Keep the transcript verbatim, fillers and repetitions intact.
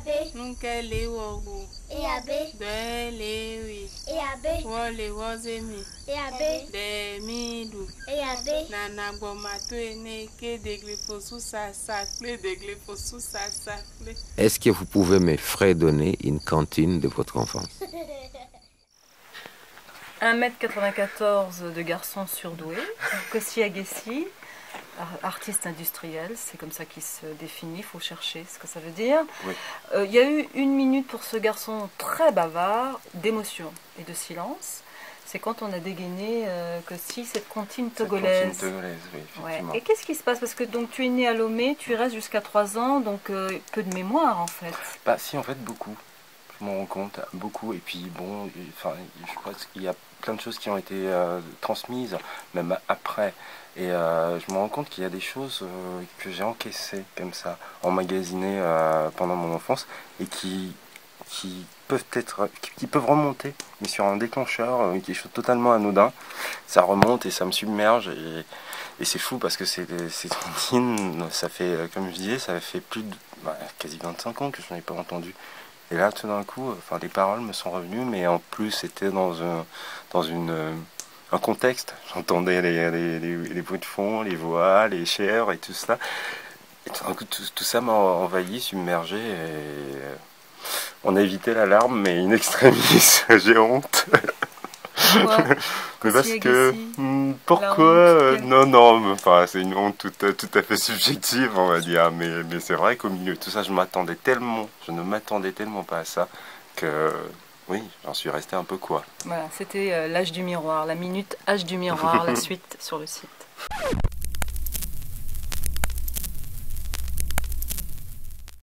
B. Nkele wogu. Et à B. Dele wi. Et à B. Wole wozemi. Et à B. De midu. Et à B. Nana bomato ene ke degle fosu sa sakle degle fosu sa sakle. Est-ce que vous pouvez me fredonner une cantine de votre enfance? un mètre quatre-vingt-quatorze de garçon surdoué, Kossi Agassi, artiste industriel, c'est comme ça qu'il se définit, il faut chercher ce que ça veut dire. Oui. Euh, il y a eu une minute pour ce garçon très bavard, d'émotion et de silence. C'est quand on a dégainé euh, Kossi, cette comptine togolaise. Cette comptine togolaise, oui, effectivement. Ouais. Et qu'est-ce qui se passe? Parce que donc, tu es né à Lomé, tu y restes jusqu'à trois ans, donc euh, peu de mémoire en fait. Bah si, en fait, beaucoup. Je m'en rends compte, beaucoup. Et puis bon, enfin, je crois qu'il y a plein de choses qui ont été euh, transmises, même après. Et euh, je me rends compte qu'il y a des choses euh, que j'ai encaissées comme ça, emmagasinées euh, pendant mon enfance, et qui, qui peuvent être, qui, qui peuvent remonter, mais sur un déclencheur, euh, quelque chose de totalement anodin. Ça remonte et ça me submerge. Et, et c'est fou parce que c'est ces tontines, ça fait, comme je disais, ça fait plus de bah, quasi vingt-cinq ans que je n'en ai pas entendu. Et là, tout d'un coup, enfin, les paroles me sont revenues, mais en plus, c'était dans un, dans une, un contexte. J'entendais les, les, les, les bruits de fond, les voix, les chèvres et tout ça. Et tout d'un coup, tout, tout ça m'a envahi, submergé. Et on a évité l'alarme, mais in extremis, j'ai honte. Pourquoi? Mais parce que, pourquoi euh, non, non, enfin, c'est une honte tout, tout à fait subjective, on va dire, mais, mais c'est vrai qu'au milieu de tout ça, je m'attendais tellement, je ne m'attendais tellement pas à ça, que oui, j'en suis resté un peu quoi. Voilà, c'était euh, l'âge du miroir, la minute âge du miroir, la suite sur le site.